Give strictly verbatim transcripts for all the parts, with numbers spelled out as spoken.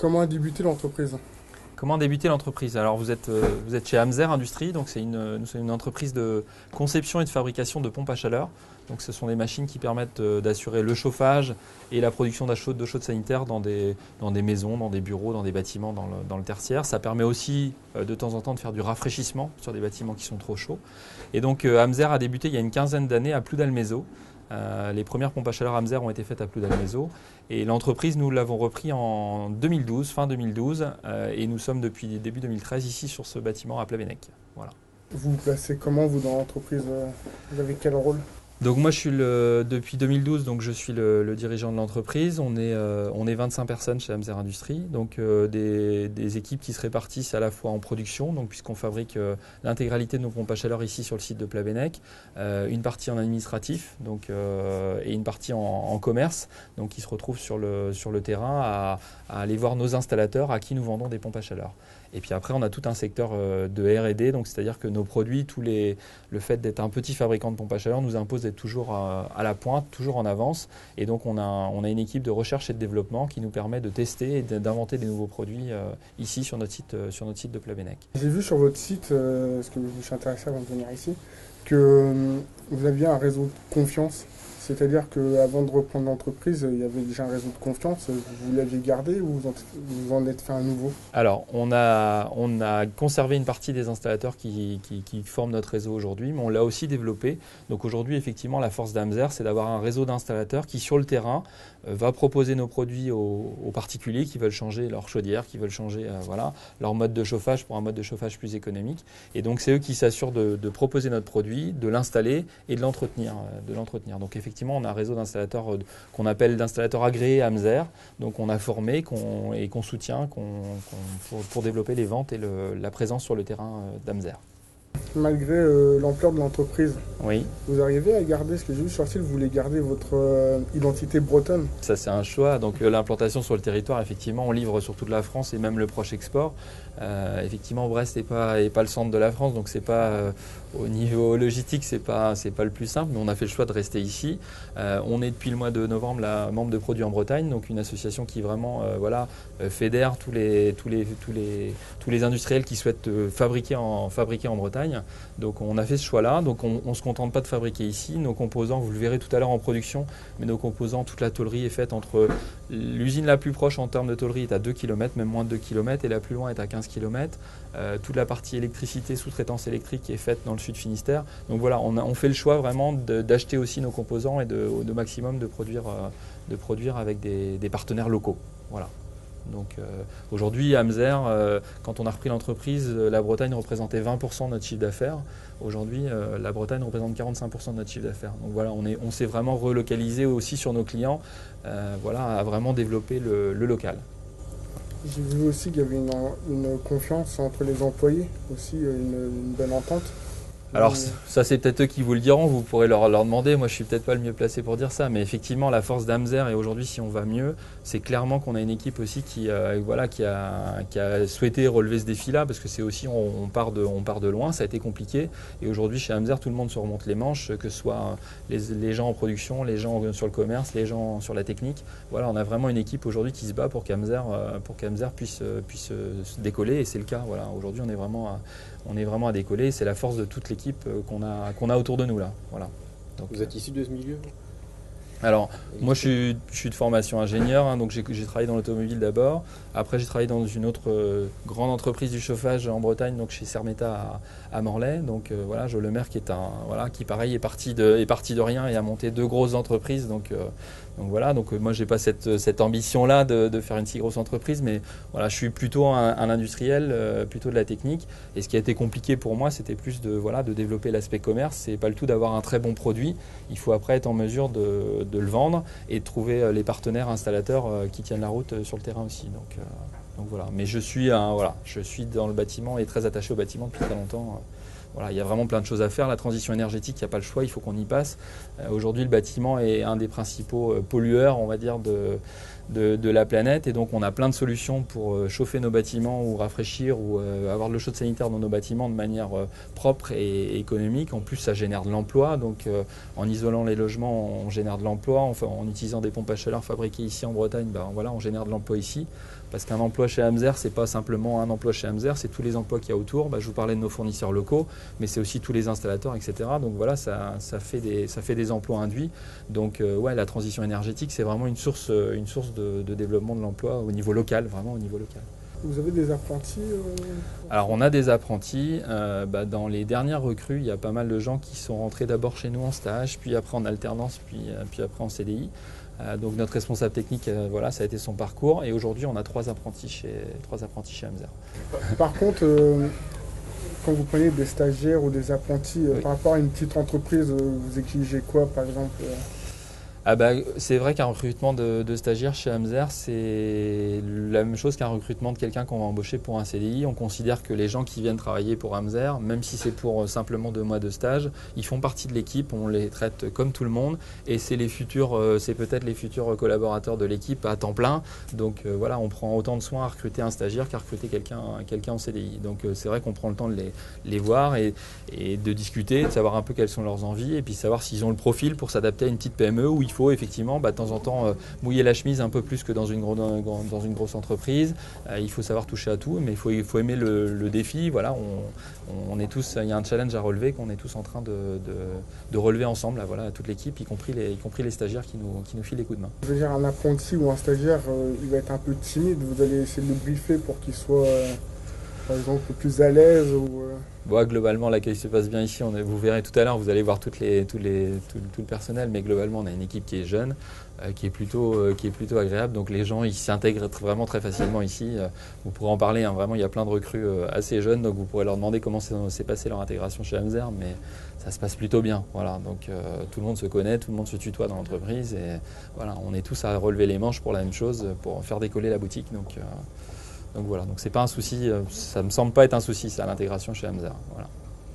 Comment a débuté l'entreprise? Comment a débuté l'entreprise? Alors vous êtes, euh, vous êtes chez Amzer Industries, donc c'est une, nous sommes une entreprise de conception et de fabrication de pompes à chaleur. Donc ce sont des machines qui permettent euh, d'assurer le chauffage et la production d'eau chaude, d'eau chaude sanitaire dans des, dans des maisons, dans des bureaux, dans des bâtiments dans le, dans le tertiaire. Ça permet aussi euh, de temps en temps de faire du rafraîchissement sur des bâtiments qui sont trop chauds. Et donc euh, Amzer a débuté il y a une quinzaine d'années à Ploudalmézeau. Euh, les premières pompes à chaleur Amzer ont été faites à Ploudalmézeau et l'entreprise, nous l'avons repris en deux mille douze, fin deux mille douze, euh, et nous sommes depuis début deux mille treize ici sur ce bâtiment à Plabennec. Voilà. Vous vous placez comment, vous, dans l'entreprise? Vous avez quel rôle? Donc moi je suis le, depuis deux mille douze, donc je suis le, le dirigeant de l'entreprise. On est, euh, on est vingt-cinq personnes chez Amzer Industries, donc euh, des, des équipes qui se répartissent à la fois en production, donc puisqu'on fabrique euh, l'intégralité de nos pompes à chaleur ici sur le site de Plabennec, euh, une partie en administratif, donc euh, et une partie en, en commerce, donc qui se retrouvent sur le, sur le terrain à, à aller voir nos installateurs à qui nous vendons des pompes à chaleur. Et puis après, on a tout un secteur de R et D, donc c'est-à-dire que nos produits, tous les, le fait d'être un petit fabricant de pompes à chaleur nous impose d'être toujours à, à la pointe, toujours en avance. Et donc, on a, on a une équipe de recherche et de développement qui nous permet de tester et d'inventer des nouveaux produits euh, ici sur notre site, euh, sur notre site de Plabennec. J'ai vu sur votre site, euh, parce que je suis intéressé avant de venir ici, que euh, vous aviez un réseau de confiance. C'est-à-dire qu'avant de reprendre l'entreprise, il y avait déjà un réseau de confiance. Vous l'aviez gardé ou vous en, vous en êtes fait un nouveau? Alors, on a, on a conservé une partie des installateurs qui, qui, qui forment notre réseau aujourd'hui, mais on l'a aussi développé. Donc aujourd'hui, effectivement, la force d'Amzer, c'est d'avoir un réseau d'installateurs qui, sur le terrain, euh, va proposer nos produits aux, aux particuliers qui veulent changer leur chaudière, qui veulent changer euh, voilà, leur mode de chauffage pour un mode de chauffage plus économique. Et donc, c'est eux qui s'assurent de, de proposer notre produit, de l'installer et de l'entretenir. De l'entretenir. Donc, effectivement, Effectivement, on a un réseau d'installateurs qu'on appelle d'installateurs agréés Amzer, donc on a formé qu'on, et qu'on soutient qu'on, qu'on, pour, pour développer les ventes et le, la présence sur le terrain d'Amzer. Malgré euh, l'ampleur de l'entreprise, oui. Vous arrivez à garder, ce que j'ai vu sur le site, vous voulez garder votre euh, identité bretonne? Ça, c'est un choix. Donc euh, l'implantation sur le territoire, effectivement, on livre sur toute la France et même le proche export. Euh, effectivement, Brest n'est pas, est pas le centre de la France, donc c'est pas euh, au niveau logistique, c'est pas, c'est pas le plus simple. Mais on a fait le choix de rester ici. Euh, on est depuis le mois de novembre la membre de Produits en Bretagne, donc une association qui vraiment, euh, voilà, fédère tous les, tous les, tous les, tous les industriels qui souhaitent euh, fabriquer en, fabriquer en Bretagne. Donc on a fait ce choix-là. Donc on, on se contente pas de fabriquer ici. Nos composants, vous le verrez tout à l'heure en production, mais nos composants, toute la tôlerie est faite entre l'usine la plus proche en termes de tôlerie est à deux kilomètres, même moins de deux kilomètres, et la plus loin est à quinze kilomètres. Euh, toute la partie électricité, sous-traitance électrique est faite dans le sud Finistère. Donc voilà, on, a, on fait le choix vraiment d'acheter aussi nos composants et de, de maximum de produire, euh, de produire avec des, des partenaires locaux. Voilà. Donc euh, aujourd'hui, Amzer, euh, quand on a repris l'entreprise, euh, la Bretagne représentait vingt pour cent de notre chiffre d'affaires. Aujourd'hui, euh, la Bretagne représente quarante-cinq pour cent de notre chiffre d'affaires. Donc voilà, on, est, on s'est vraiment relocalisé aussi sur nos clients, euh, voilà, à vraiment développer le, le local. J'ai vu aussi qu'il y avait une, une confiance entre les employés, aussi une, une bonne entente. Alors ça, c'est peut-être eux qui vous le diront, vous pourrez leur, leur demander, moi je suis peut-être pas le mieux placé pour dire ça, mais effectivement la force d'Amzer, et aujourd'hui si on va mieux, c'est clairement qu'on a une équipe aussi qui, euh, voilà, qui, a, qui a souhaité relever ce défi-là, parce que c'est aussi, on, on, part de, on part de loin, ça a été compliqué, et aujourd'hui chez Amzer, tout le monde se remonte les manches, que ce soit les, les gens en production, les gens sur le commerce, les gens sur la technique. Voilà, on a vraiment une équipe aujourd'hui qui se bat pour qu'Amzer pour qu'Amzer puisse, puisse décoller, et c'est le cas. Voilà, aujourd'hui on est vraiment à, on est vraiment à décoller, c'est la force de toute l'équipe qu'on a, qu'on a autour de nous là. Voilà. Donc, vous êtes issu de ce milieu? Alors, moi je suis, je suis de formation ingénieur, hein, donc j'ai travaillé dans l'automobile d'abord. Après, j'ai travaillé dans une autre euh, grande entreprise du chauffage en Bretagne, donc chez Sermeta à, à Morlaix. Donc euh, voilà, Jo Lemaire qui est un, voilà, qui pareil est parti de, est parti de rien et a monté deux grosses entreprises. Donc, euh, donc voilà, donc euh, moi j'ai pas cette, cette ambition-là de, de faire une si grosse entreprise, mais voilà, je suis plutôt un, un industriel, euh, plutôt de la technique. Et ce qui a été compliqué pour moi, c'était plus de, voilà, de développer l'aspect commerce. C'est pas le tout d'avoir un très bon produit. Il faut après être en mesure de de le vendre et de trouver les partenaires installateurs qui tiennent la route sur le terrain aussi. Donc, euh, donc voilà. Mais je suis, un, voilà, je suis dans le bâtiment et très attaché au bâtiment depuis très longtemps. Voilà, il y a vraiment plein de choses à faire. La transition énergétique, il n'y a pas le choix, il faut qu'on y passe. Euh, Aujourd'hui, le bâtiment est un des principaux pollueurs, on va dire, de, de, de la planète. Et donc, on a plein de solutions pour chauffer nos bâtiments ou rafraîchir ou euh, avoir de l'eau chaude sanitaire dans nos bâtiments de manière euh, propre et, et économique. En plus, ça génère de l'emploi. Donc, euh, en isolant les logements, on génère de l'emploi. Enfin, en utilisant des pompes à chaleur fabriquées ici en Bretagne, ben, voilà, on génère de l'emploi ici. Parce qu'un emploi chez Amzer, c'est pas simplement un emploi chez Amzer, c'est tous les emplois qu'il y a autour. Bah, je vous parlais de nos fournisseurs locaux, mais c'est aussi tous les installateurs, et cetera. Donc voilà, ça, ça, fait, des, ça fait des emplois induits. Donc euh, ouais, la transition énergétique, c'est vraiment une source, une source de, de développement de l'emploi au niveau local, vraiment au niveau local. Vous avez des apprentis euh... Alors on a des apprentis. Euh, bah, dans les dernières recrues, il y a pas mal de gens qui sont rentrés d'abord chez nous en stage, puis après en alternance, puis, euh, puis après en C D I. Euh, donc notre responsable technique, euh, voilà, ça a été son parcours. Et aujourd'hui, on a trois apprentis chez, trois apprentis chez Amzer. Par contre, euh, quand vous prenez des stagiaires ou des apprentis, euh, oui. par rapport à une petite entreprise, euh, vous exigez quoi, par exemple euh... Ah bah, c'est vrai qu'un recrutement de, de stagiaires chez Amzer, c'est la même chose qu'un recrutement de quelqu'un qu'on va embaucher pour un C D I. On considère que les gens qui viennent travailler pour Amzer, même si c'est pour simplement deux mois de stage, ils font partie de l'équipe, on les traite comme tout le monde et c'est les futurs, c'est peut-être les futurs collaborateurs de l'équipe à temps plein. Donc euh, voilà, on prend autant de soin à recruter un stagiaire qu'à recruter quelqu'un quelqu'un en C D I. Donc euh, c'est vrai qu'on prend le temps de les, les voir et, et de discuter, de savoir un peu quelles sont leurs envies et puis savoir s'ils ont le profil pour s'adapter à une petite P M E où il faut effectivement bah, de temps en temps euh, mouiller la chemise un peu plus que dans une, gros, dans une grosse entreprise. Euh, il faut savoir toucher à tout, mais il faut, il faut aimer le, le défi. Voilà, on, on est tous, il y a un challenge à relever qu'on est tous en train de, de, de relever ensemble, là, voilà, toute l'équipe, y compris les, y compris les stagiaires qui nous, qui nous filent les coups de main. Je veux dire, un apprenti ou un stagiaire, euh, il va être un peu timide. Vous allez essayer de le briefer pour qu'il soit, euh, par exemple, plus à l'aise ou, euh... Bon, globalement, l'accueil se passe bien ici. On est, vous verrez tout à l'heure, vous allez voir toutes les, tous les, tout, tout le personnel, mais globalement, on a une équipe qui est jeune, euh, qui, est plutôt, euh, qui est plutôt agréable. Donc les gens, ils s'intègrent vraiment très facilement ici. Euh, vous pourrez en parler, hein, vraiment, il y a plein de recrues euh, assez jeunes, donc vous pourrez leur demander comment s'est passée leur intégration chez Amzer, mais ça se passe plutôt bien. Voilà, donc euh, tout le monde se connaît, tout le monde se tutoie dans l'entreprise, et voilà, on est tous à relever les manches pour la même chose, pour faire décoller la boutique. Donc, euh, donc voilà, donc c'est pas un souci, ça me semble pas être un souci, ça, l'intégration chez Amzer. Voilà.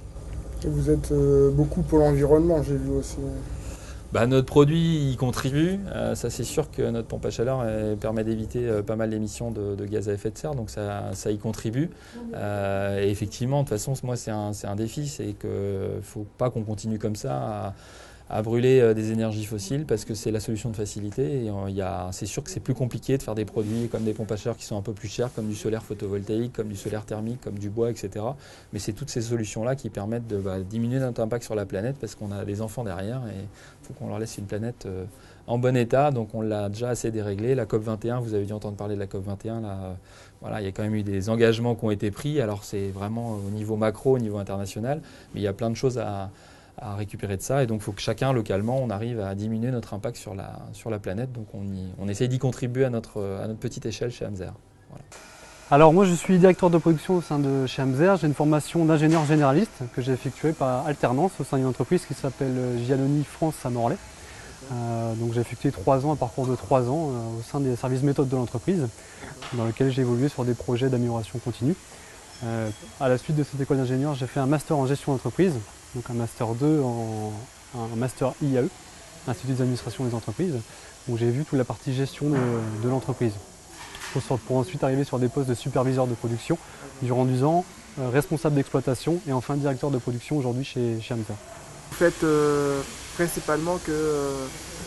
Et vous êtes euh, beaucoup pour l'environnement, j'ai vu aussi. Bah, notre produit y contribue. Euh, ça, c'est sûr que notre pompe à chaleur elle, permet d'éviter euh, pas mal d'émissions de, de gaz à effet de serre, donc ça, ça y contribue. Euh, et effectivement, de toute façon, moi, c'est un, c'est un défi, c'est qu'il ne faut pas qu'on continue comme ça à, à brûler euh, des énergies fossiles parce que c'est la solution de facilité. Et euh, y a, c'est sûr que c'est plus compliqué de faire des produits comme des pompes à chaleur qui sont un peu plus chers, comme du solaire photovoltaïque, comme du solaire thermique, comme du bois, et cetera. Mais c'est toutes ces solutions-là qui permettent de bah, diminuer notre impact sur la planète parce qu'on a des enfants derrière et il faut qu'on leur laisse une planète euh, en bon état. Donc on l'a déjà assez déréglé. La COP vingt et un, vous avez dû entendre parler de la COP vingt et un. Là, euh, voilà, il y a quand même eu des engagements qui ont été pris. Alors c'est vraiment au niveau macro, au niveau international, mais il y a plein de choses à à récupérer de ça et donc il faut que chacun localement on arrive à diminuer notre impact sur la, sur la planète, donc on, y, on essaye d'y contribuer à notre, à notre petite échelle chez Amzer. Voilà. Alors moi je suis directeur de production au sein de chez Amzer, j'ai une formation d'ingénieur généraliste que j'ai effectuée par alternance au sein d'une entreprise qui s'appelle Giannoni France à Morlaix. Euh, donc j'ai effectué trois ans, un parcours de trois ans euh, au sein des services méthodes de l'entreprise dans lequel j'ai évolué sur des projets d'amélioration continue. Euh, à la suite de cette école d'ingénieur, j'ai fait un master en gestion d'entreprise, donc un master deux, en, un master I A E, Institut d'administration des entreprises, où j'ai vu toute la partie gestion de, de l'entreprise. Pour, pour ensuite arriver sur des postes de superviseur de production durant dix ans, euh, responsable d'exploitation et enfin directeur de production aujourd'hui chez, chez Amzer. Vous faites euh, principalement que, euh,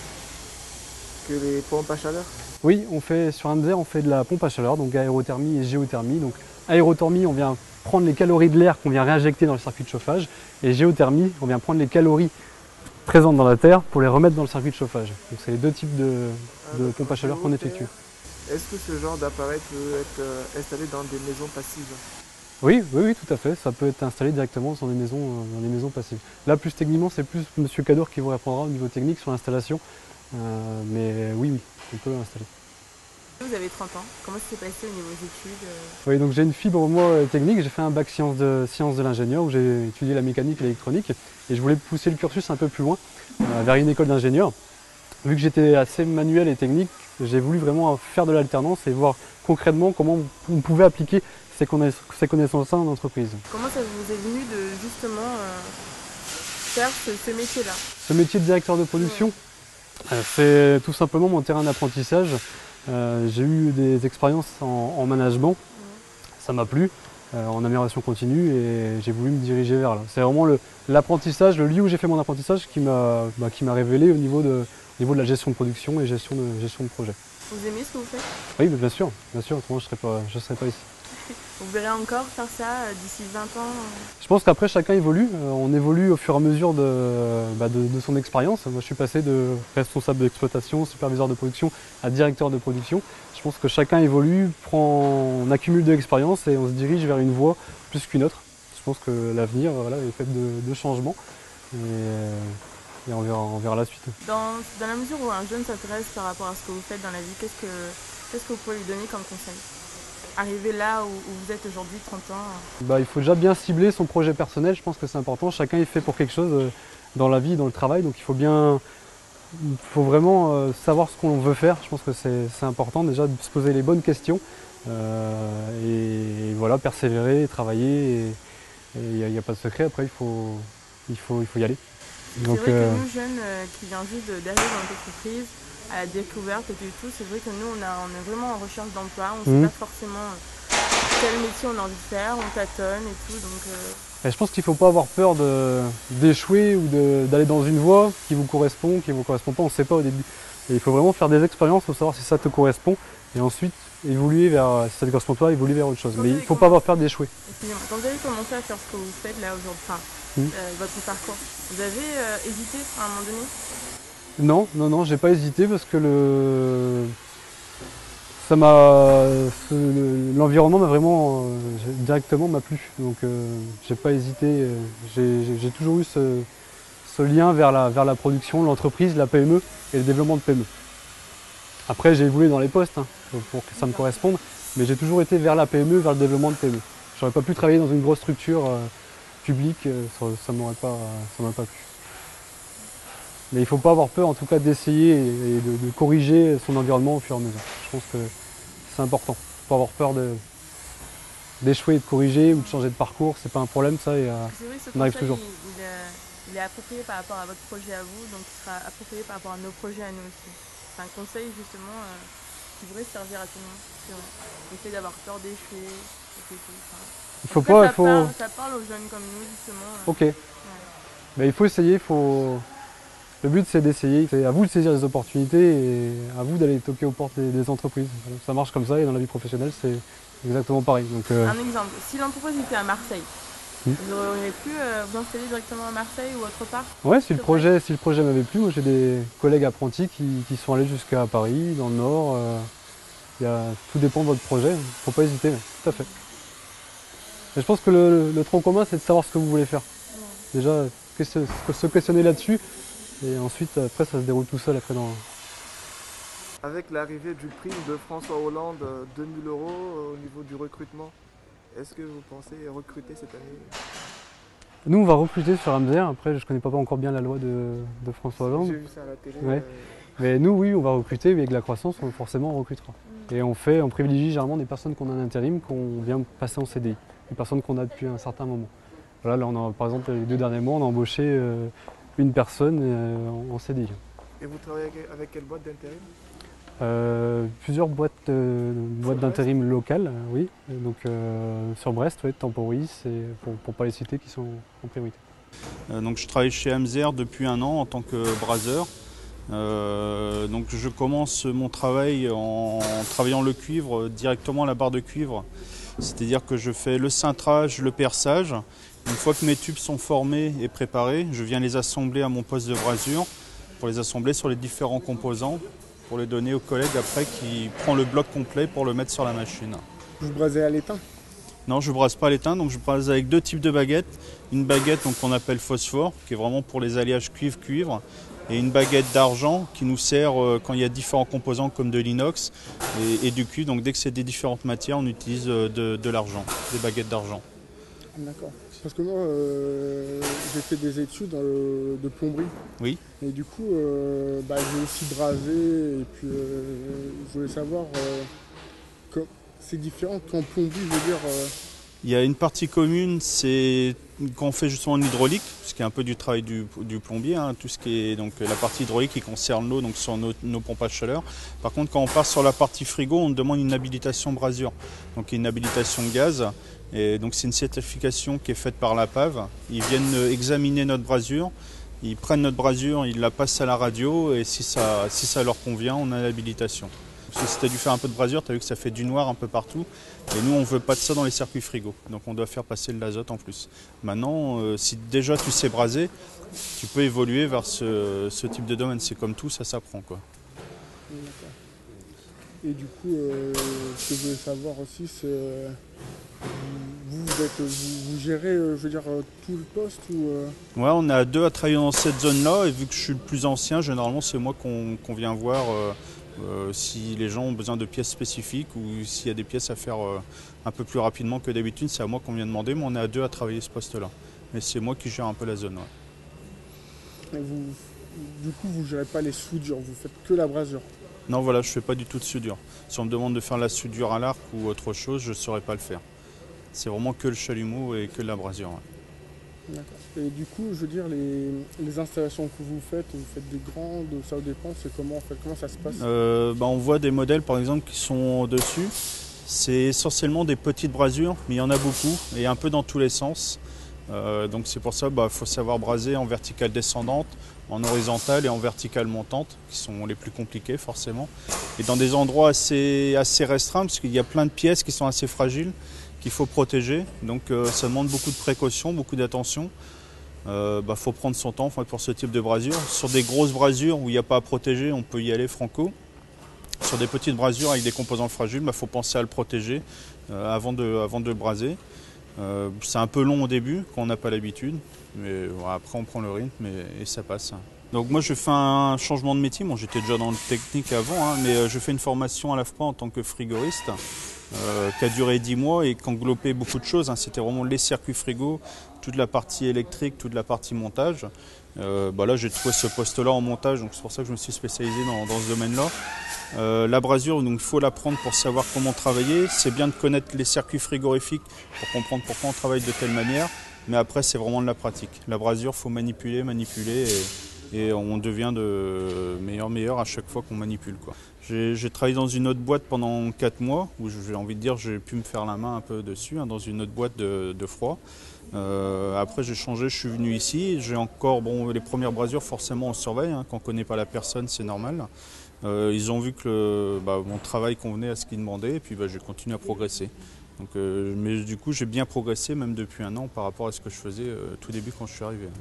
que les pompes à chaleur? Oui, on fait, sur Amzer, on fait de la pompe à chaleur, donc aérothermie et géothermie. Donc, aérothermie, on vient prendre les calories de l'air qu'on vient réinjecter dans le circuit de chauffage. Et géothermie, on vient prendre les calories présentes dans la terre pour les remettre dans le circuit de chauffage. Donc c'est les deux types de, de ah, pompes à chaleur qu'on effectue. Est-ce que ce genre d'appareil peut être euh, installé dans des maisons passives? Oui, oui, oui, tout à fait. Ça peut être installé directement dans des maisons, euh, dans des maisons passives. Là, plus techniquement, c'est plus M. Cador qui vous répondra au niveau technique sur l'installation. Euh, mais oui, oui, on peut l'installer. Vous avez trente ans, comment ça s'est passé au niveau des études? Oui, donc j'ai une fibre moi technique, j'ai fait un bac sciences de, sciences de l'ingénieur où j'ai étudié la mécanique et l'électronique et je voulais pousser le cursus un peu plus loin euh, vers une école d'ingénieur. Vu que j'étais assez manuel et technique, j'ai voulu vraiment faire de l'alternance et voir concrètement comment on pouvait appliquer ces, connaiss ces connaissances-là en entreprise. Comment ça vous est venu de justement euh, faire ce, ce métier-là? Ce métier de directeur de production, ouais. euh, c'est tout simplement mon terrain d'apprentissage. Euh, j'ai eu des expériences en, en management, ça m'a plu, euh, en amélioration continue et j'ai voulu me diriger vers là. C'est vraiment l'apprentissage, le, le lieu où j'ai fait mon apprentissage qui m'a bah, qui m'a révélé au niveau, de, au niveau de la gestion de production et gestion de, gestion de projet. Vous aimez ce que vous faites? Oui, mais bien sûr, bien sûr, autrement je ne serais pas, je serais pas ici. Vous verrez encore faire ça euh, d'ici vingt ans? Je pense qu'après chacun évolue, euh, on évolue au fur et à mesure de, bah, de, de son expérience. Moi je suis passé de responsable d'exploitation, superviseur de production à directeur de production. Je pense que chacun évolue, prend, on accumule de l'expérience et on se dirige vers une voie plus qu'une autre. Je pense que l'avenir voilà, est fait de, de changements et, et on, verra, on verra la suite. Dans, dans la mesure où un jeune s'intéresse par rapport à ce que vous faites dans la vie, qu'est-ce que, qu'est-ce que vous pouvez lui donner comme conseil? Arriver là où, où vous êtes aujourd'hui, trente ans? Bah, il faut déjà bien cibler son projet personnel, je pense que c'est important. Chacun est fait pour quelque chose dans la vie, dans le travail, donc il faut bien, il faut vraiment savoir ce qu'on veut faire. Je pense que c'est important déjà de se poser les bonnes questions euh, et, et voilà, persévérer, travailler. Il n'y a, a pas de secret, après il faut, il faut, il faut y aller. C'est vrai que euh... nous, jeunes euh, qui viennent juste d'arriver dans notre entreprise, à la découverte et tout, c'est vrai que nous, on, a, on est vraiment en recherche d'emploi, on ne mmh. sait pas forcément quel métier on a envie de faire, on tâtonne et tout. Donc, euh... et je pense qu'il ne faut pas avoir peur d'échouer ou d'aller dans une voie qui vous correspond, qui ne vous correspond pas, on ne sait pas au début. Et il faut vraiment faire des expériences pour savoir si ça te correspond et ensuite évoluer vers, si ça ne te correspond pas, évoluer vers autre chose. Quand Mais il ne faut pas avoir peur d'échouer. Quand vous avez commencé à faire ce que vous faites là aujourd'hui, enfin, mmh. euh, votre parcours, vous avez euh, hésité à un moment donné? Non, non, non, j'ai pas hésité parce que le, ça m'a, l'environnement m'a vraiment euh, directement m'a plu. Donc euh, j'ai pas hésité. J'ai toujours eu ce, ce lien vers la, vers la production, l'entreprise, la P M E et le développement de P M E. Après j'ai évolué dans les postes hein, pour que ça me corresponde, mais j'ai toujours été vers la P M E, vers le développement de P M E. J'aurais pas pu travailler dans une grosse structure euh, publique, ça, ça m'aurait pas, ça m'aurait pas plu. Mais il ne faut pas avoir peur en tout cas d'essayer et de, de corriger son environnement au fur et à mesure. Je pense que c'est important. Il ne faut pas avoir peur d'échouer, de, de corriger ou de changer de parcours. C'est pas un problème ça et euh, vrai, ce on arrive toujours. Il, il, est, il est approprié par rapport à votre projet à vous, donc il sera approprié par rapport à nos projets à nous aussi. C'est un conseil justement euh, qui devrait servir à tout le monde. Essayer d'avoir peur d'échouer. Enfin, il faut cas, pas, ça, il faut... parle, ça parle aux jeunes comme nous justement. Euh, ok. Ouais. Mais il faut essayer, il faut... Le but c'est d'essayer, c'est à vous de saisir les opportunités et à vous d'aller toquer aux portes des, des entreprises. Ça marche comme ça et dans la vie professionnelle c'est exactement pareil. Donc, euh... Un exemple, si l'entreprise était à Marseille, mmh. vous auriez pu euh, vous installer directement à Marseille ou autre part? Ouais, si le projet, si le projet m'avait plu, moi j'ai des collègues apprentis qui, qui sont allés jusqu'à Paris, dans le Nord. Euh, y a, tout dépend de votre projet, il ne faut pas hésiter, tout à fait. Et je pense que le, le tronc commun c'est de savoir ce que vous voulez faire. Mmh. Déjà, se questionner là-dessus. Et ensuite, après, ça se déroule tout seul après dans... Avec l'arrivée du prix de François Hollande, deux mille euros au niveau du recrutement, est-ce que vous pensez recruter cette année? Nous, on va recruter sur Amzer. Après, je ne connais pas encore bien la loi de, de François Hollande. J'ai vu ça à la télé. Ouais. Euh... Mais nous, oui, on va recruter. Mais avec la croissance, on, forcément, on recrutera. Mmh. Et on fait, on privilégie généralement des personnes qu'on a en intérim, qu'on vient passer en C D I. Des personnes qu'on a depuis un certain moment. Voilà, là, on a, par exemple, les deux derniers mois, on a embauché... Euh, une personne euh, en C D I. Et vous travaillez avec quelle boîte d'intérim? euh, Plusieurs boîtes, euh, boîtes d'intérim locales, euh, oui. Et donc euh, sur Brest, ouais, Temporis, et pour ne pas les citer, qui sont en priorité. Euh, donc je travaille chez Amzer depuis un an en tant que brasseur. Euh, donc je commence mon travail en travaillant le cuivre directement à la barre de cuivre. C'est-à-dire que je fais le cintrage, le perçage. Une fois que mes tubes sont formés et préparés, je viens les assembler à mon poste de brasure pour les assembler sur les différents composants pour les donner au collègue après qui prend le bloc complet pour le mettre sur la machine. Vous brasez à l'étain? Non, je ne brasse pas à l'étain, donc je brasse avec deux types de baguettes. Une baguette qu'on appelle phosphore, qui est vraiment pour les alliages cuivre-cuivre, et une baguette d'argent qui nous sert quand il y a différents composants comme de l'inox et, et du cuivre. Donc dès que c'est des différentes matières, on utilise de, de l'argent, des baguettes d'argent. D'accord. Parce que moi, euh, j'ai fait des études dans le, de plomberie. Oui. Et du coup, euh, bah, j'ai aussi brasé. Et puis, euh, je voulais savoir, euh, c'est différent qu'en plomberie, je veux dire. Euh... Il y a une partie commune, c'est quand on fait justement en hydraulique, ce qui est un peu du travail du, du plombier, hein, tout ce qui est donc la partie hydraulique qui concerne l'eau, donc sur nos, nos pompes à chaleur. Par contre, quand on part sur la partie frigo, on demande une habilitation brasure, donc une habilitation gaz. Et donc c'est une certification qui est faite par la P A V. Ils viennent examiner notre brasure, ils prennent notre brasure, ils la passent à la radio et si ça, si ça leur convient, on a l'habilitation. Parce que si tu as dû faire un peu de brasure, tu as vu que ça fait du noir un peu partout. Et nous, on ne veut pas de ça dans les circuits frigo. Donc on doit faire passer de l'azote en plus. Maintenant, euh, si déjà tu sais braser, tu peux évoluer vers ce, ce type de domaine. C'est comme tout, ça s'apprend, quoi. Et du coup, euh, ce que je voulais savoir aussi, c'est euh, vous, vous, êtes, vous, vous gérez, euh, je veux dire, euh, tout le poste ou euh... Ouais, on est à deux à travailler dans cette zone-là. Et vu que je suis le plus ancien, généralement, c'est moi qu'on qu'on vient voir. Euh, Euh, si les gens ont besoin de pièces spécifiques ou s'il y a des pièces à faire euh, un peu plus rapidement que d'habitude, c'est à moi qu'on vient demander, mais on est à deux à travailler ce poste-là. Mais c'est moi qui gère un peu la zone. Ouais. Et vous, du coup, vous ne gérez pas les soudures, vous faites que la brasure? Non, voilà, je ne fais pas du tout de soudure. Si on me demande de faire la soudure à l'arc ou autre chose, je ne saurais pas le faire. C'est vraiment que le chalumeau et que la brasure. Ouais. D'accord. Et du coup, je veux dire, les, les installations que vous faites, vous faites des grandes, ça dépend, c'est comment, en fait, comment ça se passe? euh, bah, On voit des modèles par exemple qui sont dessus. C'est essentiellement des petites brasures, mais il y en a beaucoup et un peu dans tous les sens. Euh, donc c'est pour ça qu'il bah, faut savoir braser en verticale descendante, en horizontale et en verticale montante, qui sont les plus compliqués forcément. Et dans des endroits assez, assez restreints, parce qu'il y a plein de pièces qui sont assez fragiles, qu'il faut protéger. Donc euh, ça demande beaucoup de précautions, beaucoup d'attention. Il euh, bah, faut prendre son temps pour ce type de brasure. Sur des grosses brasures où il n'y a pas à protéger, on peut y aller franco. Sur des petites brasures avec des composants fragiles, il bah, faut penser à le protéger euh, avant, de, avant de braser. Euh, c'est un peu long au début quand on n'a pas l'habitude, mais bon, après on prend le rythme et, et ça passe. Donc moi je fais un changement de métier, bon, j'étais déjà dans le technique avant, hein, mais je fais une formation à l'A F P A en tant que frigoriste. Euh, qui a duré dix mois et qui englobait beaucoup de choses. Hein. C'était vraiment les circuits frigo, toute la partie électrique, toute la partie montage. Euh, bah là, j'ai trouvé ce poste-là en montage, donc c'est pour ça que je me suis spécialisé dans, dans ce domaine-là. Euh, la brasure, donc il faut l'apprendre pour savoir comment travailler. C'est bien de connaître les circuits frigorifiques pour comprendre pourquoi on travaille de telle manière. Mais après, c'est vraiment de la pratique. La brasure, il faut manipuler, manipuler et, et on devient de meilleur meilleur à chaque fois qu'on manipule, quoi. J'ai travaillé dans une autre boîte pendant quatre mois, où j'ai envie de dire j'ai pu me faire la main un peu dessus, hein, dans une autre boîte de, de froid. Euh, après j'ai changé, je suis venu ici, j'ai encore, bon, les premières brasures forcément on surveille, hein, quand on ne connaît pas la personne c'est normal. Euh, ils ont vu que le, bah, mon travail convenait à ce qu'ils demandaient et puis bah, j'ai continué à progresser. Donc, euh, mais du coup j'ai bien progressé même depuis un an par rapport à ce que je faisais euh, tout début quand je suis arrivé.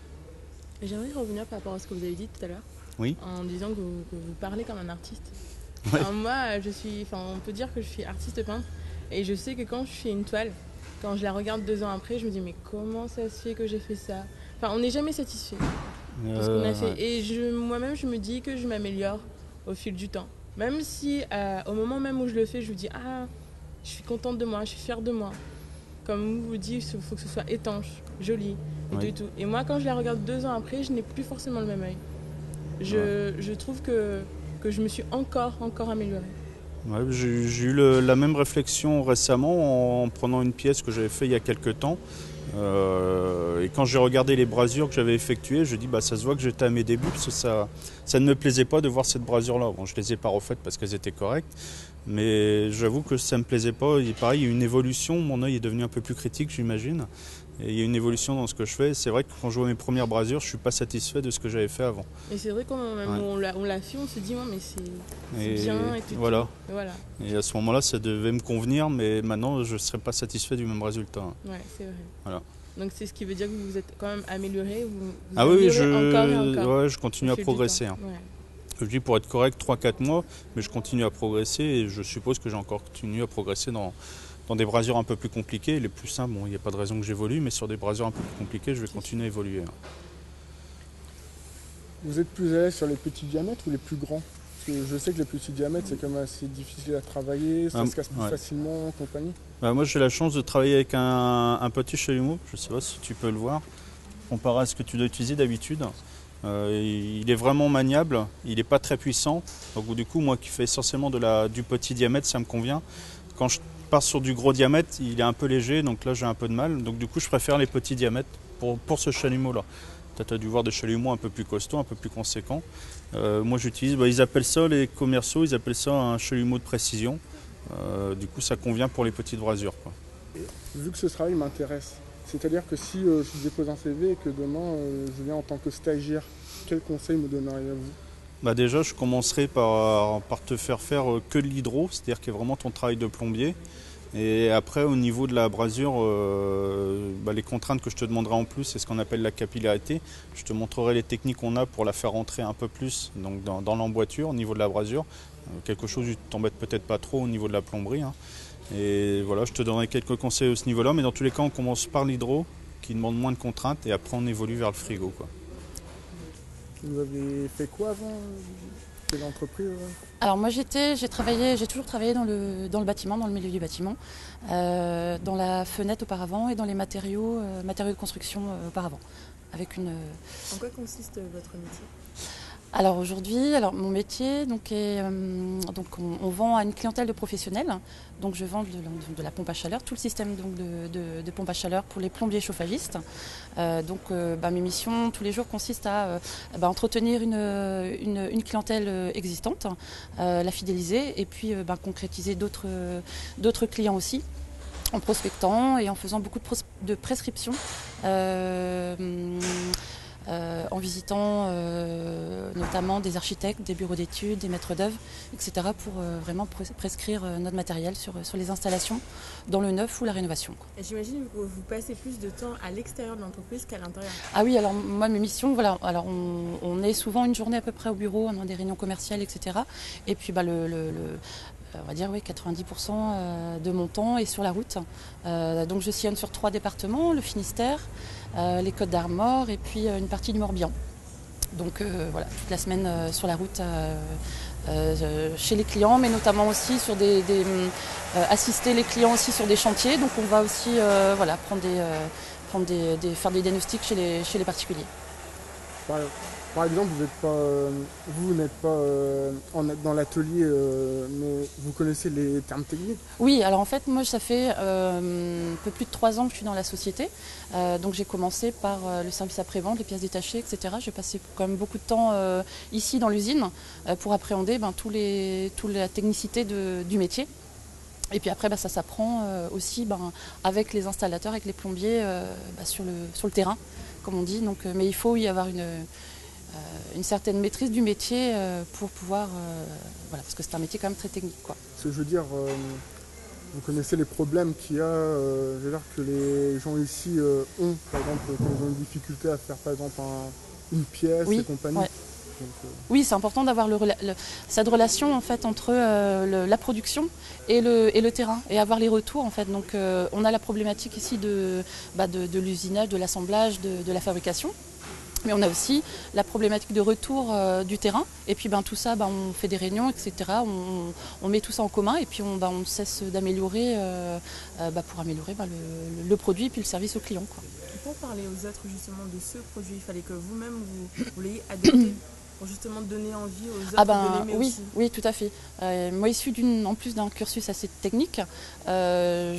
J'aimerais revenir par rapport à ce que vous avez dit tout à l'heure. Oui. En disant que vous, que vous parlez comme un artiste. Ouais. Enfin, moi, je suis, enfin, on peut dire que je suis artiste peintre et je sais que quand je fais une toile, quand je la regarde deux ans après, je me dis mais comment ça se fait que j'ai fait ça? Enfin, on n'est jamais satisfait de ce qu'on a fait. Euh, ouais. Et je, moi-même, je me dis que je m'améliore au fil du temps. Même si euh, au moment même où je le fais, je me dis ah, je suis contente de moi, je suis fière de moi. Comme vous dites, il faut que ce soit étanche, joli et Oui. tout et tout. Et moi, quand je la regarde deux ans après, je n'ai plus forcément le même œil. Je, ouais. je trouve que, que je me suis encore, encore améliorée. Ouais, j'ai eu le, la même réflexion récemment en, en prenant une pièce que j'avais fait il y a quelques temps. Euh, et quand j'ai regardé les brasures que j'avais effectuées, je dis bah ça se voit que j'étais à mes débuts parce que ça, ça ne me plaisait pas de voir cette brasure-là. Bon, je les ai pas refaites parce qu'elles étaient correctes, mais j'avoue que ça me plaisait pas. Et pareil, il y a une évolution. Mon œil est devenu un peu plus critique, j'imagine. Et il y a une évolution dans ce que je fais. C'est vrai que quand je vois mes premières brasures, je suis pas satisfait de ce que j'avais fait avant. Et c'est vrai quand même, ouais. on l'a fait, on se dit oh, mais c'est bien et tout. Voilà. Et voilà. Et à ce moment-là, ça devait me convenir, mais maintenant, je ne serais pas satisfait du même résultat. Ouais, c'est vrai. Voilà. Donc c'est ce qui veut dire que vous vous êtes quand même amélioré. Vous, vous ah oui, je, encore et encore ouais, je continue à progresser. Hein. Ouais. Je dis pour être correct trois quatre mois, mais je continue à progresser et je suppose que j'ai encore continué à progresser dans, dans des brasures un peu plus compliquées. Les plus simples, bon, il n'y a pas de raison que j'évolue, mais sur des brasures un peu plus compliquées, je vais continuer à évoluer. Hein. Vous êtes plus à l'aise sur les petits diamètres ou les plus grands? Parce que je sais que les petits diamètres, c'est quand même assez difficile à travailler, ça ah, se casse plus ouais. facilement, compagnie. Bah, moi, j'ai la chance de travailler avec un, un petit chalumeau, je ne sais pas si tu peux le voir, comparé à ce que tu dois utiliser d'habitude. Euh, il est vraiment maniable, il n'est pas très puissant. Donc du coup, moi qui fais essentiellement de la, du petit diamètre, ça me convient. Quand je pars sur du gros diamètre, il est un peu léger, donc là j'ai un peu de mal. Donc du coup, je préfère les petits diamètres pour, pour ce chalumeau-là. Tu as dû voir des chalumeaux un peu plus costauds, un peu plus conséquents. Euh, moi j'utilise, bah, ils appellent ça, les commerciaux, ils appellent ça un chalumeau de précision. Euh, du coup, ça convient pour les petites brasures, quoi. Vu que ce travail m'intéresse, c'est-à-dire que si euh, je dépose un C V et que demain euh, je viens en tant que stagiaire, quel conseil me donneriez-vous? Bah déjà, je commencerai par, par te faire faire que de l'hydro, c'est-à-dire qu'il y a vraiment ton travail de plombier. Et après, au niveau de la brasure, euh, bah, les contraintes que je te demanderai en plus, c'est ce qu'on appelle la capillarité. Je te montrerai les techniques qu'on a pour la faire rentrer un peu plus donc dans, dans l'emboîture au niveau de la brasure. Euh, quelque chose qui ne t'embête peut-être pas trop au niveau de la plomberie, hein. Et voilà, je te donnerai quelques conseils à ce niveau-là. Mais dans tous les cas, on commence par l'hydro, qui demande moins de contraintes, et après on évolue vers le frigo, quoi. Vous avez fait quoi avant quelle entreprise? Alors moi j'étais, j'ai travaillé, j'ai toujours travaillé dans le, dans le bâtiment, dans le milieu du bâtiment, euh, dans la fenêtre auparavant et dans les matériaux, euh, matériaux de construction euh, auparavant. Avec une. En quoi consiste votre métier? Alors aujourd'hui, alors mon métier donc est, euh, donc on, on vend à une clientèle de professionnels. Donc je vends de, de, de la pompe à chaleur, tout le système donc de, de, de pompe à chaleur pour les plombiers chauffagistes. Euh, donc euh, bah, mes missions tous les jours consistent à euh, bah, entretenir une, une, une clientèle existante, euh, la fidéliser et puis euh, bah, concrétiser d'autres euh, d'autres clients aussi, en prospectant et en faisant beaucoup de, pros- de prescriptions. Euh, Euh, en visitant euh, notamment des architectes, des bureaux d'études, des maîtres d'œuvre, et cetera pour euh, vraiment pres- prescrire euh, notre matériel sur, sur les installations dans le neuf ou la rénovation. Et j'imagine que vous passez plus de temps à l'extérieur de l'entreprise qu'à l'intérieur. Ah oui, alors moi mes missions, voilà, alors on, on est souvent une journée à peu près au bureau, on a des réunions commerciales, et cetera. Et puis bah, le, le, le on va dire oui, quatre-vingt-dix pour cent de mon temps est sur la route. Euh, donc je sillonne sur trois départements, le Finistère, euh, les Côtes d'Armor et puis euh, une partie du Morbihan. Donc euh, voilà, toute la semaine euh, sur la route euh, euh, chez les clients, mais notamment aussi sur des, des euh, assister les clients aussi sur des chantiers. Donc on va aussi euh, voilà, prendre des, euh, prendre des, des, faire des diagnostics chez les, chez les particuliers. Par, par exemple, vous n'êtes pas, euh, vous n'êtes pas euh, en, dans l'atelier, euh, mais vous connaissez les termes techniques? Oui, alors en fait, moi, ça fait euh, un peu plus de trois ans que je suis dans la société. Euh, donc j'ai commencé par euh, le service après-vente, les pièces détachées, et cetera. J'ai passé quand même beaucoup de temps euh, ici dans l'usine euh, pour appréhender ben, tous les, toute la technicité de, du métier. Et puis après, bah, ça s'apprend euh, aussi ben, avec les installateurs, avec les plombiers euh, bah, sur, le, sur le terrain, comme on dit. Donc, euh, mais il faut y avoir une, euh, une certaine maîtrise du métier euh, pour pouvoir... Euh, voilà, parce que c'est un métier quand même très technique, quoi. Ce que je veux dire, euh, vous connaissez les problèmes qu'il y a, euh, je veux dire que les gens ici euh, ont, par exemple, quand ils ont une difficulté à faire par exemple un, une pièce Oui, et compagnie. ouais. Donc, euh... Oui, c'est important d'avoir le, le, cette relation en fait entre euh, le, la production et le, et le terrain et avoir les retours en fait. Donc euh, on a la problématique ici de, bah, de, de l'usinage, de l'assemblage, de, de la fabrication. Mais on a aussi la problématique de retour euh, du terrain. Et puis ben, tout ça, ben, on fait des réunions, et cetera. On, on met tout ça en commun et puis on ben, on cesse d'améliorer euh, euh, ben, pour améliorer ben, le, le produit et puis le service au client, quoi. Et pour parler aux autres justement de ce produit, il fallait que vous-même vous, vous l'ayez adopté pour justement donner envie aux autres ah ben, de l'aimer oui, aussi. Oui, tout à fait. Euh, moi, issue d'une, en plus d'un cursus assez technique, euh,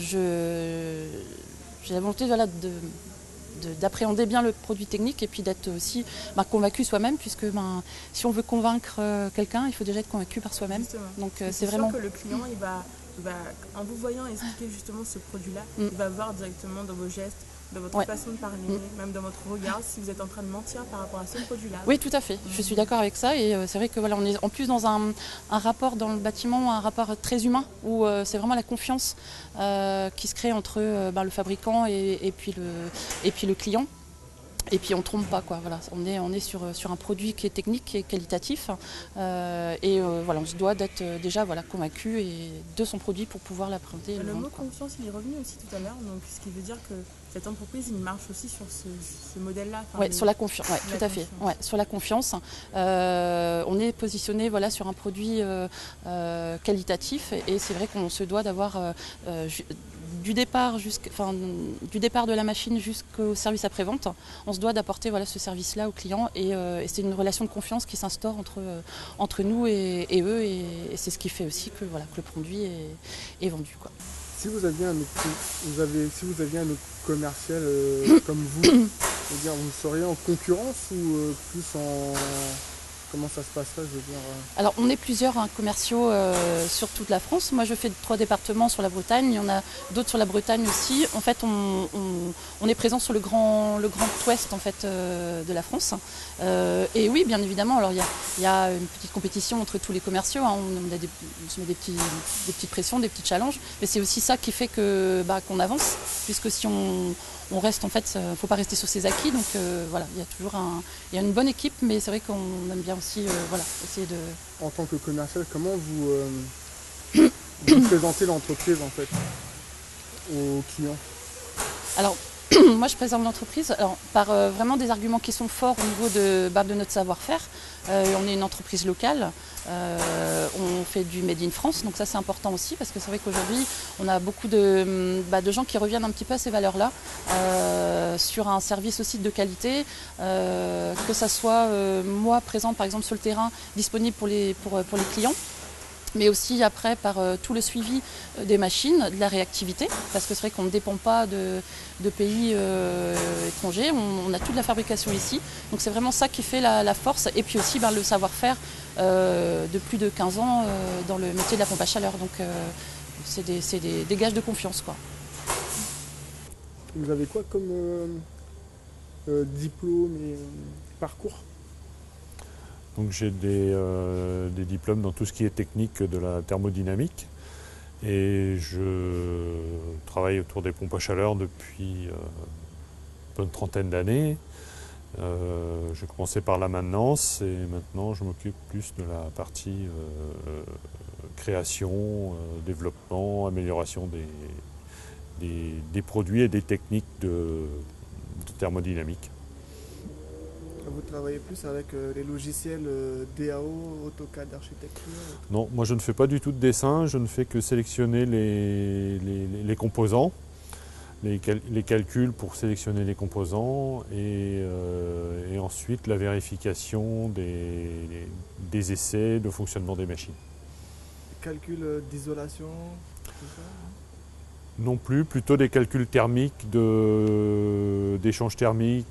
je, j'ai la volonté voilà, de... d'appréhender bien le produit technique et puis d'être aussi ben, convaincu soi-même, puisque ben, si on veut convaincre euh, quelqu'un, il faut déjà être convaincu par soi-même. Donc euh, c'est, c'est vraiment sûr que le client, il va, il va, en vous voyant expliquer justement ce produit-là, mm. il va voir directement dans vos gestes, dans votre ouais. façon de parler, mm. même dans votre regard, si vous êtes en train de mentir par rapport à ce produit-là. Oui, tout à fait. Mm. Je suis d'accord avec ça et euh, c'est vrai que voilà, on est en plus dans un, un rapport dans le bâtiment, un rapport très humain où euh, c'est vraiment la confiance euh, qui se crée entre euh, ben, le fabricant et, et, puis le, et puis le client. Et puis on ne trompe pas, quoi. Voilà, on est, on est sur, sur un produit qui est technique, qui est qualitatif. Euh, et euh, voilà, on se doit d'être euh, déjà voilà, convaincu et de son produit pour pouvoir l'appréhender. Le, le mot vendre, confiance, il est revenu aussi tout à l'heure, donc ce qui veut dire que cette entreprise, il marche aussi sur ce, ce modèle-là. Oui, les... sur la confiance, ouais, tout à fait. Ouais, sur la confiance. Euh, on est positionné voilà, sur un produit euh, euh, qualitatif et c'est vrai qu'on se doit d'avoir euh, euh, du départ, enfin, du départ de la machine jusqu'au service après-vente, on se doit d'apporter voilà, ce service-là aux clients et, euh, et c'est une relation de confiance qui s'instaure entre, euh, entre nous et, et eux et, et c'est ce qui fait aussi que, voilà, que le produit est, est vendu, quoi. Si vous aviez un autre, vous avez, si vous aviez un autre commercial euh, comme vous, dire, vous seriez en concurrence ou euh, plus en, Comment ça se passerait, je veux dire euh... Alors, on est plusieurs hein, commerciaux euh, sur toute la France. Moi, je fais trois départements sur la Bretagne. Il y en a d'autres sur la Bretagne aussi. En fait, on, on, on est présent sur le grand, le grand ouest en fait, euh, de la France. Euh, et oui, bien évidemment, alors il y a, il y a une petite compétition entre tous les commerciaux. Hein. On, a des, on se met des, petits, des petites pressions, des petits challenges. Mais c'est aussi ça qui fait que, bah, qu'on avance. Puisque si on, on reste, en fait, il ne faut pas rester sur ses acquis. Donc euh, voilà, il y a toujours un, il y a une bonne équipe. Mais c'est vrai qu'on aime bien aussi euh, voilà, essayer de... En tant que commercial, comment vous, euh, vous présentez l'entreprise en fait aux clients? Alors, moi je présente l'entreprise alors, par euh, vraiment des arguments qui sont forts au niveau de, bah, de notre savoir-faire. Euh, on est une entreprise locale, euh, on fait du Made in France, donc ça c'est important aussi parce que c'est vrai qu'aujourd'hui on a beaucoup de, bah, de gens qui reviennent un petit peu à ces valeurs-là, euh, sur un service aussi de qualité, euh, que ça soit euh, moi présente par exemple sur le terrain, disponible pour les, pour, pour les clients, mais aussi après par euh, tout le suivi euh, des machines, de la réactivité, parce que c'est vrai qu'on ne dépend pas de, de pays euh, étrangers, on, on a toute la fabrication ici, donc c'est vraiment ça qui fait la, la force, et puis aussi ben, le savoir-faire euh, de plus de quinze ans euh, dans le métier de la pompe à chaleur, donc euh, c'est des, c'est des, des gages de confiance, quoi. Vous avez quoi comme euh, euh, diplôme et euh, parcours? Donc j'ai des, euh, des diplômes dans tout ce qui est technique de la thermodynamique et je travaille autour des pompes à chaleur depuis euh, une bonne trentaine d'années. Euh, j'ai commencé par la maintenance et maintenant je m'occupe plus de la partie euh, création, euh, développement, amélioration des, des, des produits et des techniques de, de thermodynamique. Vous travaillez plus avec euh, les logiciels euh, D A O, AutoCAD, architecture? Non, moi je ne fais pas du tout de dessin, je ne fais que sélectionner les, les, les composants, les, cal les calculs pour sélectionner les composants et, euh, et ensuite la vérification des, des essais de fonctionnement des machines. Calcul euh, d'isolation, tout ça? Non plus, plutôt des calculs thermiques, d'échange thermique,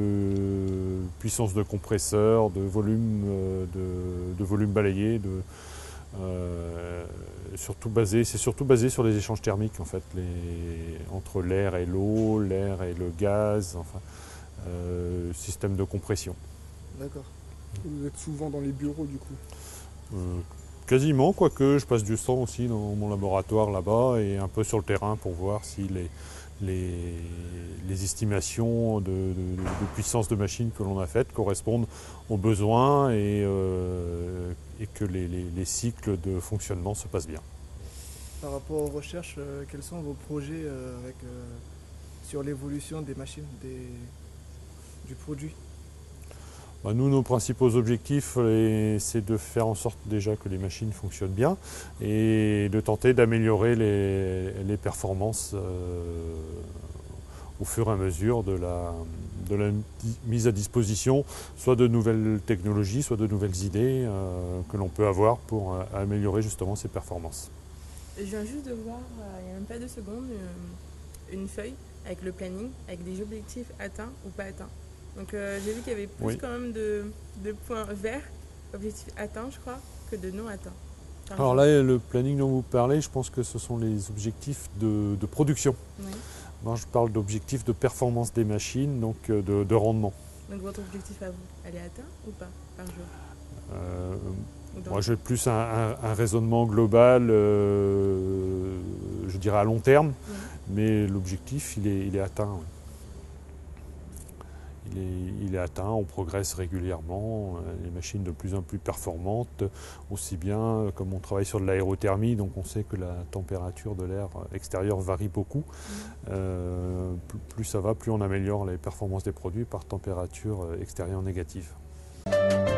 de puissance de compresseur, de volume, de, de volume balayé, de, euh, surtout basé, c'est surtout basé sur les échanges thermiques en fait, les, entre l'air et l'eau, l'air et le gaz, enfin, euh, système de compression. D'accord. Vous êtes souvent dans les bureaux du coup? euh, Quasiment, quoique je passe du temps aussi dans mon laboratoire là-bas et un peu sur le terrain pour voir si les, les, les estimations de, de, de puissance de machine que l'on a faites correspondent aux besoins et, euh, et que les, les, les cycles de fonctionnement se passent bien. Par rapport aux recherches, euh, quels sont vos projets euh, avec, euh, sur l'évolution des machines, des, du produit? Bah nous, nos principaux objectifs, c'est de faire en sorte déjà que les machines fonctionnent bien et de tenter d'améliorer les, les performances euh, au fur et à mesure de la, de la mise à disposition, soit de nouvelles technologies, soit de nouvelles idées euh, que l'on peut avoir pour euh, améliorer justement ces performances. Je viens juste de voir, euh, il n'y a même pas deux secondes, une, une feuille avec le planning, avec des objectifs atteints ou pas atteints. Donc euh, j'ai vu qu'il y avait plus oui. quand même de, de points verts, objectifs atteints je crois, que de non atteints. Alors là, le planning dont vous parlez, je pense que ce sont les objectifs de, de production. Oui. Moi je parle d'objectifs de performance des machines, donc de, de rendement. Donc votre objectif à vous, elle est atteinte ou pas par jour? euh, Moi j'ai plus un, un, un raisonnement global, euh, je dirais à long terme, oui. Mais l'objectif il est, il est atteint. Oui. Il est, il est atteint, on progresse régulièrement, les machines de plus en plus performantes, aussi bien comme on travaille sur de l'aérothermie, donc on sait que la température de l'air extérieur varie beaucoup. Euh, plus, plus ça va, plus on améliore les performances des produits par température extérieure négative.